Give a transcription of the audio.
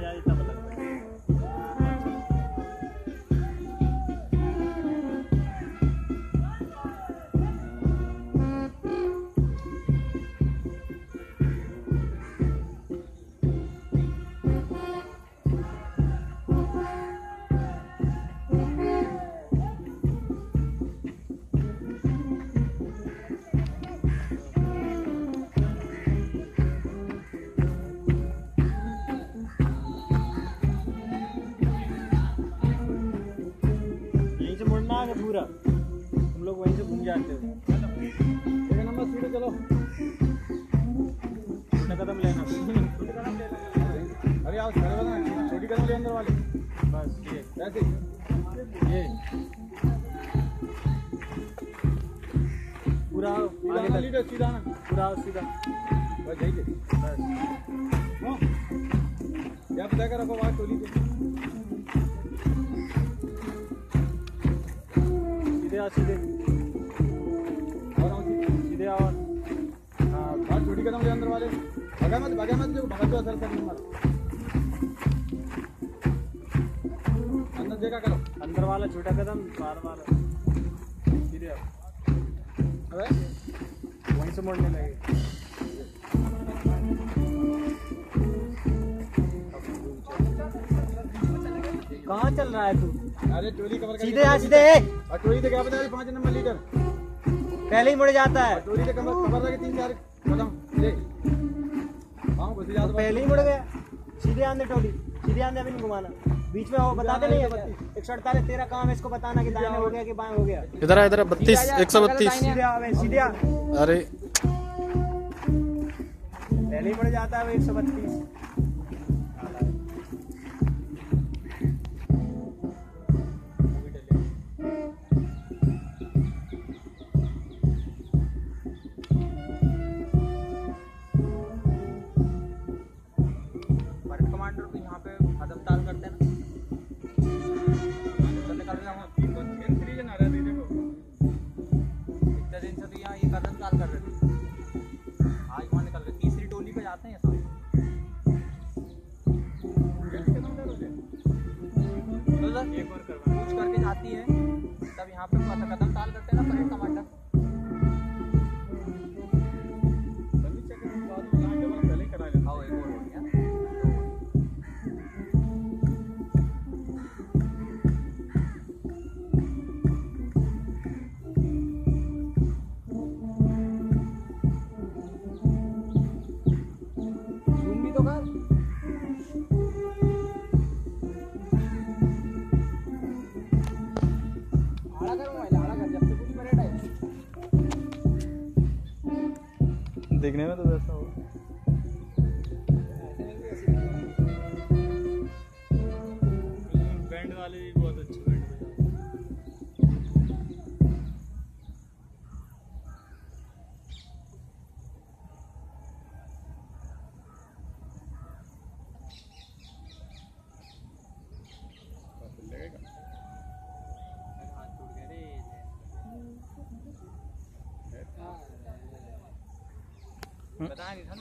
जाए तब लगता है। मुड़ना है पूरा, तुम लोग वहीं से घूम जाते हो। एक नंबर सीधे चलो, छोटा कदम लेना, छोटे कदम लेना। अरे आओ खड़े बना, छोटी कदम ले अंदर वाले, बस ये ऐसे ये पूरा आगे तक सीधा ना, पूरा सीधा बस यही बस। क्या पता कर रखो बात टोली पे, सीधे और सीधे और हाँ बात छोटी कदम ले अंदर वाले, भगा मत जो भगा तो असर करने मत, अंदर देखा करो, अंदर वाला छोटा कदम बार वाला सीधे अबे वहीं से मुड़ने लगे। कहाँ चल रहा है तू? अरे टोली कवर कर सीधे सीधे और टोली से क्या पता है 5 नंबर लीडर पहले ही मुड़ जाता है, टोली से कवर लगे 3-4 कदम ले हां घुस जा तो पहले ही मुड़ गया। सीधे आंदे टोली, सीधे आंदे, अभी नहीं घुमाना, बीच में हो बताते नहीं है। 148 तेरा काम है इसको बताना कि दाहिने हो गया कि बाएं हो गया। इधर 32 132 सीधे आ, सीधे आ। अरे पहले ही मुड़ जाता है 132। कमांडर को यहाँ पे कदम ताल करते हैं ना, इतने दिन से तो यहाँ ये कदम ताल कर रहे थे, आज वहाँ निकल रहे, तीसरी टोली पे जाते हैं सब। एक और कुछ करके जाती है तब यहाँ पे कदम ताल करते हैं ना परेड कमांडर। देखने में तो वैसा हो, बैंड वाले भी बहुत अच्छे बैंड बजाते।